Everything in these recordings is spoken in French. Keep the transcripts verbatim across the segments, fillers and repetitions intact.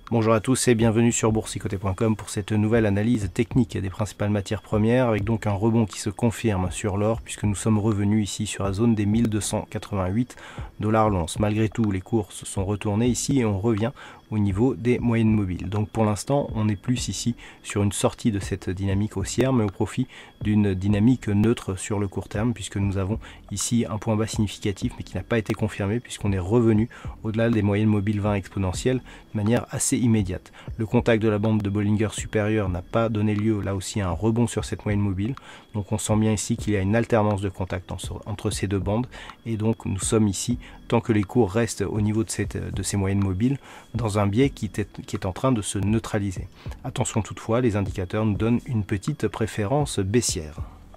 Bonjour à tous et bienvenue sur boursicoté point com pour cette nouvelle analyse technique des principales matières premières, avec donc un rebond qui se confirme sur l'or puisque nous sommes revenus ici sur la zone des mille deux cent quatre-vingt-huit dollars l'once. Malgré tout, les cours se sont retournés ici et on revient au niveau des moyennes mobiles. Donc pour l'instant, on est plus ici sur une sortie de cette dynamique haussière, mais au profit d'une dynamique neutre sur le court terme, puisque nous avons ici un point bas significatif, mais qui n'a pas été confirmé, puisqu'on est revenu au-delà des moyennes mobiles vingt exponentielles de manière assez immédiate. Le contact de la bande de Bollinger supérieure n'a pas donné lieu là aussi à un rebond sur cette moyenne mobile. Donc on sent bien ici qu'il y a une alternance de contact entre ces deux bandes, et donc nous sommes ici, tant que les cours restent au niveau de, cette, de ces moyennes mobiles, dans un biais qui est, qui est en train de se neutraliser. Attention toutefois, les indicateurs nous donnent une petite préférence baissière.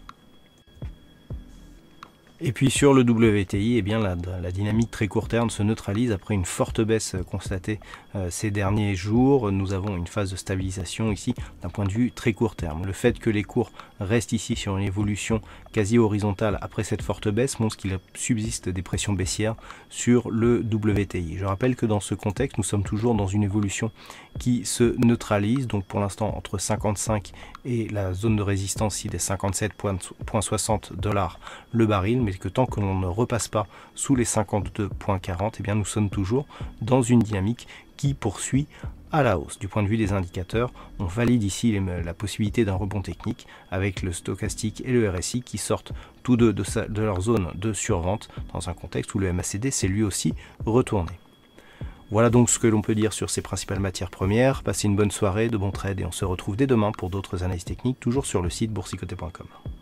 Et puis sur le W T I, eh bien la, la dynamique très court terme se neutralise après une forte baisse constatée euh, ces derniers jours. Nous avons une phase de stabilisation ici d'un point de vue très court terme. Le fait que les cours restent ici sur une évolution quasi horizontale après cette forte baisse montre qu'il subsiste des pressions baissières sur le W T I. Je rappelle que dans ce contexte, nous sommes toujours dans une évolution qui se neutralise, donc pour l'instant entre cinquante-cinq et la zone de résistance ici des cinquante-sept virgule soixante dollars le baril, mais que tant que l'on ne repasse pas sous les cinquante-deux virgule quarante, eh bien nous sommes toujours dans une dynamique qui poursuit à la hausse. Du point de vue des indicateurs, on valide ici les, la possibilité d'un rebond technique avec le stochastique et le R S I qui sortent tous deux de, sa, de leur zone de survente dans un contexte où le M A C D s'est lui aussi retourné. Voilà donc ce que l'on peut dire sur ces principales matières premières. Passez une bonne soirée, de bons trades et on se retrouve dès demain pour d'autres analyses techniques, toujours sur le site boursicoté point com.